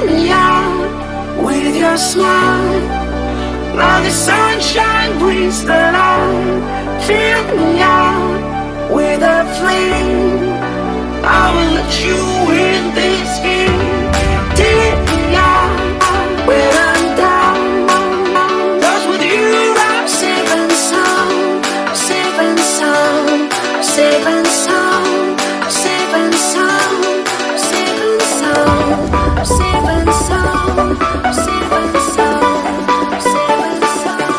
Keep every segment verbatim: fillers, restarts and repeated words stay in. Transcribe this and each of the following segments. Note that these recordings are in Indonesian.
me out with your smile. Now the sunshine brings the light. Fill me out with a flame. I will let you in this game. Take me out when I'm down. 'Cause with you I'm safe and sound, safe and sound, safe and sound, safe and sound, safe and sound, safe and sound, safe and sound, safe and sound.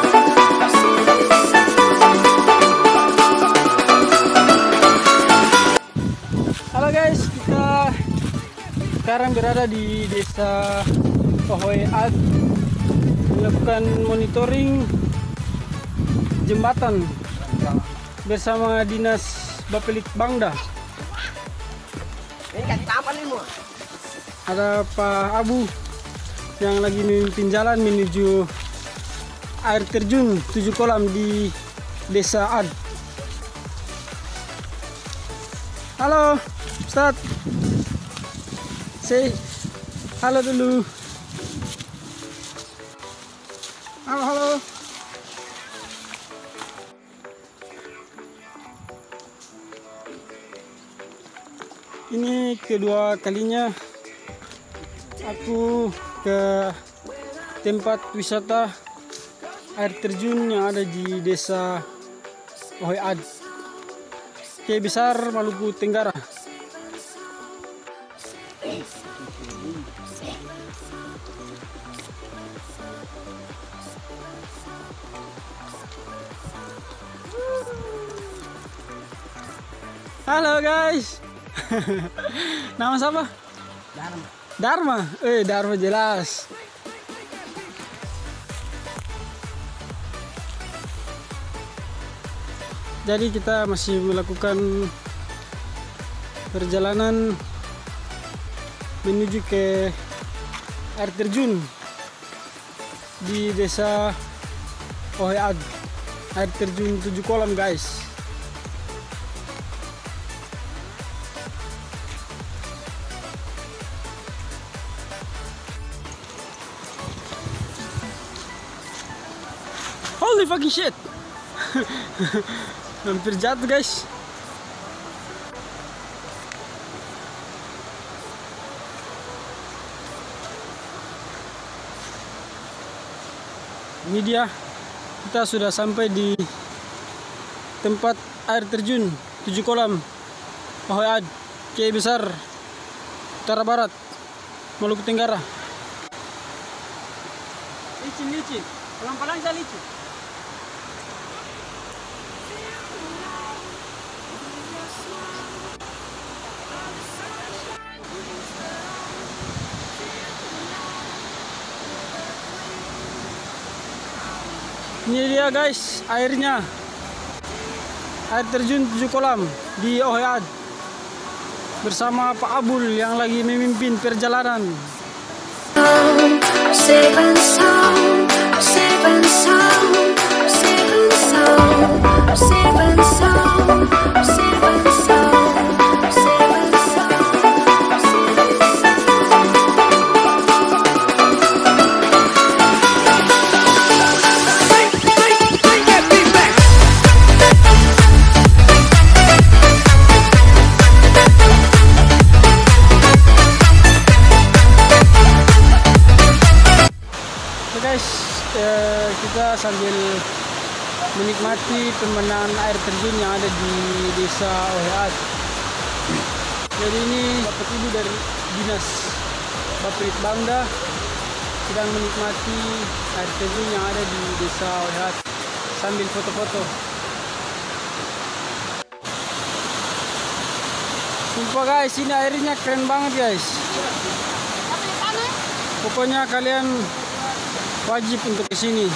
Halo guys, kita sekarang berada di desa Ohoi Ad, melakukan monitoring jembatan bersama dinas Bapelit Bangda. Ada Pak Abu yang lagi memimpin jalan menuju air terjun tujuh kolam di desa Ad. Halo Ustadz, say halo dulu. Halo halo. Ini kedua kalinya aku ke tempat wisata air terjun yang ada di desa Ohoi Ad, Kiai Besar, Maluku Tenggara. Halo guys. Nama siapa? Dharma. Dharma. Eh, Dharma jelas. Jadi kita masih melakukan perjalanan menuju ke air terjun di desa Ohoi Ad, air terjun tujuh kolam guys. Holy fucking shit. Hampir jatuh guys. Ini dia, kita sudah sampai di tempat air terjun tujuh kolam Ohoi Ad, Kiai Besar, Utara Barat, Maluku Tenggara. Licin licin, pelan-pelan saya licin. Ini dia guys, airnya, air terjun tujuh kolam di Ohoi Ad bersama Pak Abul yang lagi memimpin perjalanan. Safe and sound, safe and sound, safe and sound, safe and sound, safe and sound, safe and sound. Guys, eh, kita sambil menikmati pemandangan air terjun yang ada di desa Ohoi Ad. Jadi ini Bapak Ibu dari dinas Bapelit Bangda sedang menikmati air terjun yang ada di desa Ohoi Ad sambil foto-foto. Sumpah guys, ini airnya keren banget guys. Pokoknya kalian wajib untuk kesini.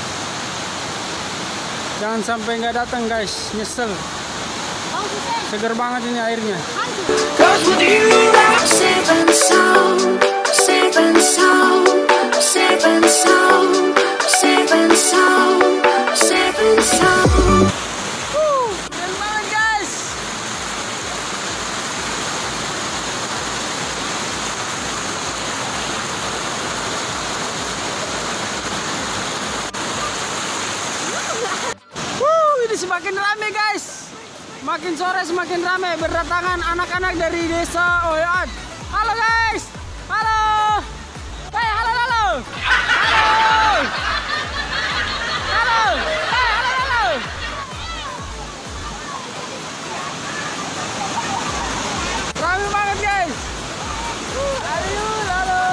Jangan sampai nggak datang guys, nyesel. Seger banget ini airnya. Cause with you I'm safe and sound, safe and sound, safe and sound, safe and sound, safe and sound. Woo, keren banget guys. semakin rame guys. Makin sore semakin rame, berdatangan anak-anak dari desa Ohead. Halo guys. Halo. Hey, halo halo. Halo. Halo. Hey, halo halo. Rame banget guys. Ayo, halo.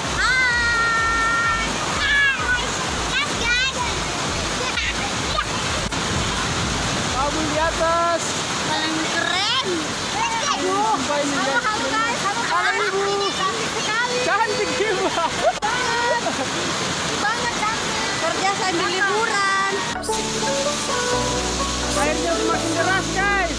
Kabel di atas. Paling keren. Aduh, ini guys. Halo guys, halo Halo guys. ibu. Cantik sekali. Cantik juga. Banget. Banget cantik. Kerja sambil liburan. Airnya semakin deras guys.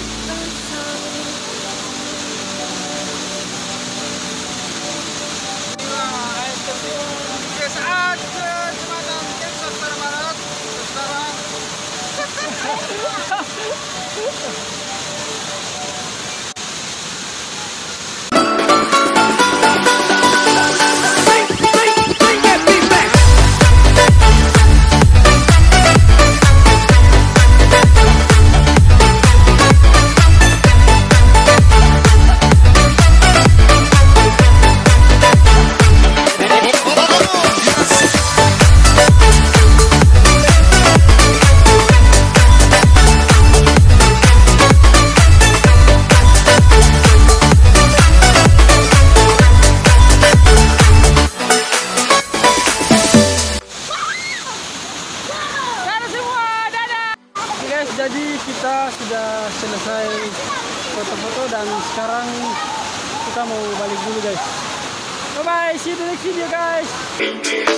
Nah, air terjun di saat kecamatan Desa Utara Barat, sekarang. Jadi kita sudah selesai foto-foto dan sekarang kita mau balik dulu guys. Bye bye, see you the next video guys.